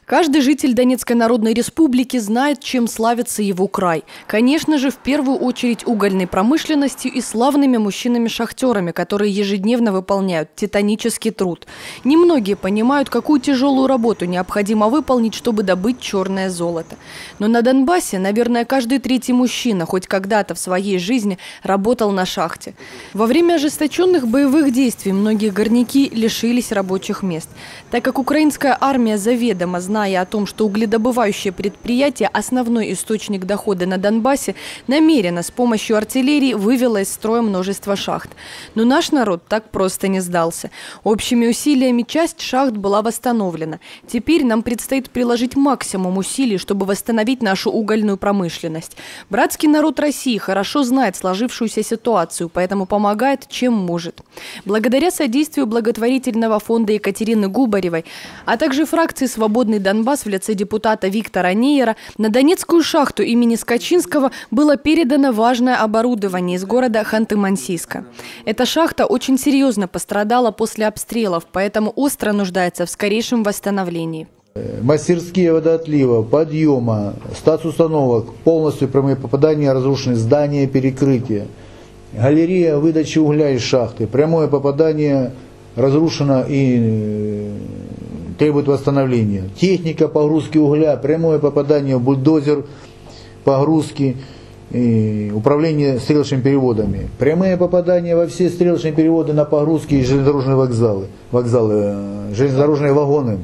Каждый житель Донецкой Народной Республики знает, чем славится его край. Конечно же, в первую очередь угольной промышленностью и славными мужчинами-шахтерами, которые ежедневно выполняют титанический труд. Немногие понимают, какую тяжелую работу необходимо выполнить, чтобы добыть черное золото. Но на Донбассе, наверное, каждый третий мужчина хоть когда-то в своей жизни работал на шахте. Во время ожесточенных боевых действий многие горняки лишились рабочих мест. Так как украинская армия заведомо зная о том, что угледобывающее предприятие – основной источник дохода на Донбассе, намеренно с помощью артиллерии вывело из строя множество шахт. Но наш народ так просто не сдался. Общими усилиями часть шахт была восстановлена. Теперь нам предстоит приложить максимум усилий, чтобы восстановить нашу угольную промышленность. Братский народ России хорошо знает сложившуюся ситуацию, поэтому помогает, чем может. Благодаря содействию благотворительного фонда Екатерины Губаревой, а также фракции «Свободный Донбасс» в лице депутата Виктора Нейера, на Донецкую шахту имени Скачинского было передано важное оборудование из города Ханты-Мансийска. Эта шахта очень серьезно пострадала после обстрелов, поэтому остро нуждается в скорейшем восстановлении. Мастерские водоотлива, подъема, статустановок, полностью прямые попадания разрушены, здания перекрытия. Галерея выдачи угля из шахты, прямое попадание разрушено и требует восстановления. Техника погрузки угля, прямое попадание, бульдозер погрузки, управление стрелочными переводами. Прямые попадания во все стрелочные переводы на погрузки и железнодорожные вокзалы, железнодорожные вагоны.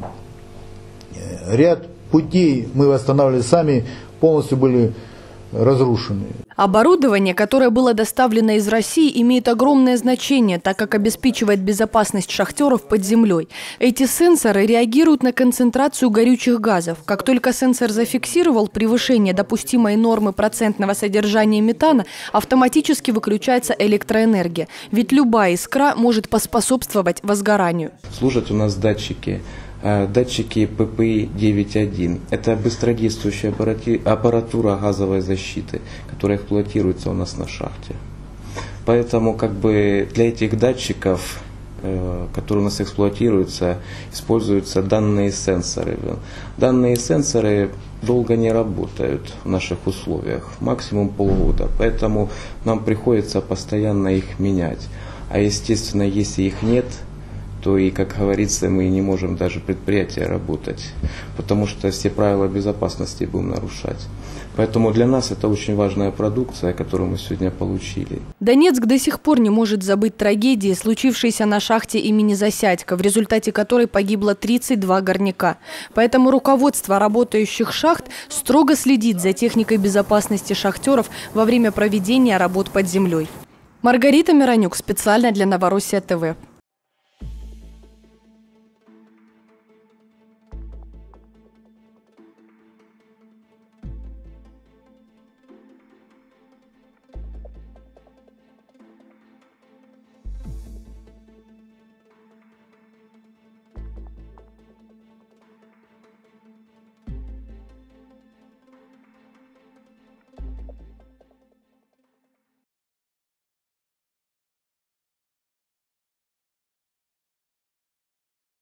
Ряд путей мы восстанавливали сами, полностью были разрушены. Оборудование, которое было доставлено из России, имеет огромное значение, так как обеспечивает безопасность шахтеров под землей. Эти сенсоры реагируют на концентрацию горючих газов. Как только сенсор зафиксировал превышение допустимой нормы процентного содержания метана, автоматически выключается электроэнергия. Ведь любая искра может поспособствовать возгоранию. Служат у нас датчики ППИ 9.1. Это быстродействующая аппаратура газовой защиты, которая эксплуатируется у нас на шахте. Поэтому для этих датчиков, которые у нас эксплуатируются, используются данные сенсоры. Данные сенсоры долго не работают в наших условиях, максимум полгода. Поэтому нам приходится постоянно их менять. А естественно, если их нет, то и, как говорится, мы не можем даже предприятие работать, потому что все правила безопасности будем нарушать. Поэтому для нас это очень важная продукция, которую мы сегодня получили. Донецк до сих пор не может забыть трагедии, случившейся на шахте имени Засядько, в результате которой погибло 32 горняка. Поэтому руководство работающих шахт строго следит за техникой безопасности шахтеров во время проведения работ под землей. Маргарита Миронюк, специально для Новороссия ТВ.